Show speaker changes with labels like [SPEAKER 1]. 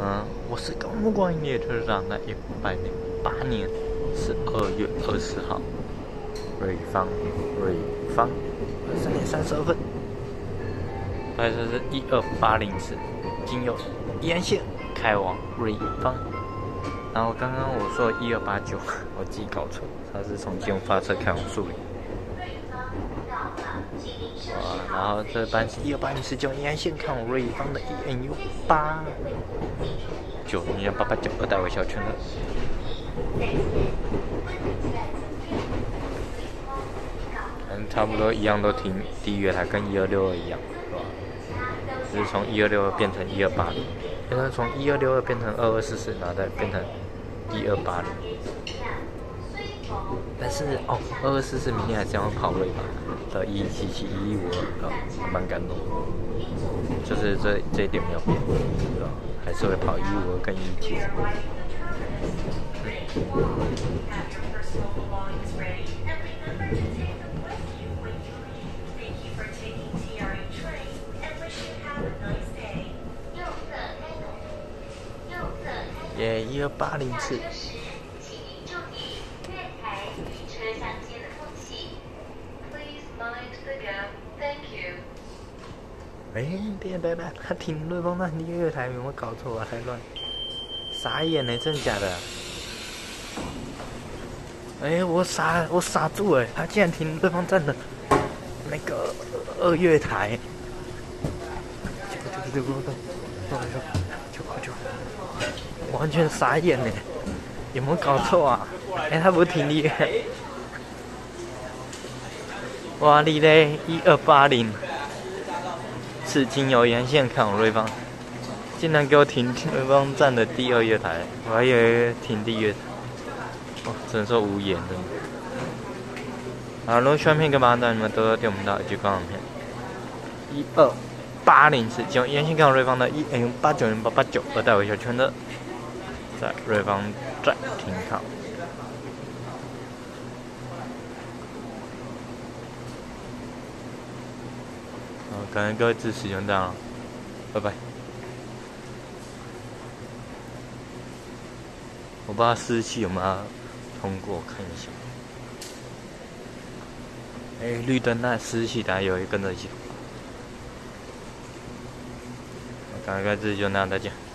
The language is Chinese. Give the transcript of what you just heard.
[SPEAKER 1] 我是高木光影列车长，在1808年12月20号，瑞芳23点32分，拍摄是12804，经由宜安线开往瑞芳。然后刚刚我说1289，我自己搞错，它是从基隆发车开往树林。然后这班是12804，经宜安线开往瑞芳的 ENU8。90889二代微笑圈了。差不多一样，都停第一月台，跟1262一样，是吧？只是从1262变成1280，然后从1262变成2244，然后再变成1280。但是2244明天还是要跑瑞吧？到1177、1152，还蛮感动的。就是这一点没有变，是吧？还是会跑1152跟1177。耶，12804。别，他停瑞芳站第一月台，有没有搞错啊？太乱，傻眼呢，真的假的？我傻住哎，他竟然停瑞芳站的那个2月台，就，完全傻眼呢，有没有搞错啊？他不是停第一，哇哩嘞，1280。是经由沿线开往瑞芳，竟然给我停瑞芳站的第2月台，我还以为停第1月台，只能说无言的。好，如果喜欢片跟麻烦你们多多点我们的IG观赏片。12804，经由沿线开往瑞芳的1890889二代微笑圈的，在瑞芳站停靠。感谢各位支持，就这样了，拜拜。我不知道试器有没有通过，看一下。绿灯那试器，大家有跟着一起。感谢各位支持，就这样，再见。